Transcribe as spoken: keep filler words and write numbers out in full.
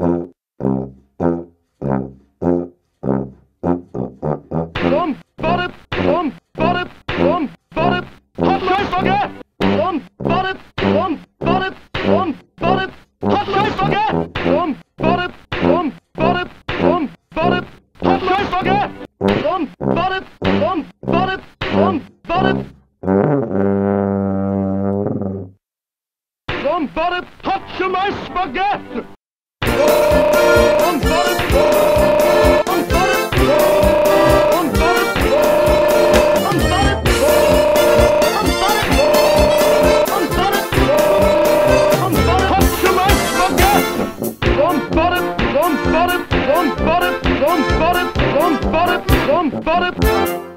Somebody, somebody, somebody, hot my Spaghett! Somebody, somebody, somebody, hot my Spaghett! Somebody, somebody, somebody, hot my Spaghett! Somebody, somebody, somebody, somebody touch my Spaghett! Somebody, somebody, somebody, somebody, somebody, somebody, somebody,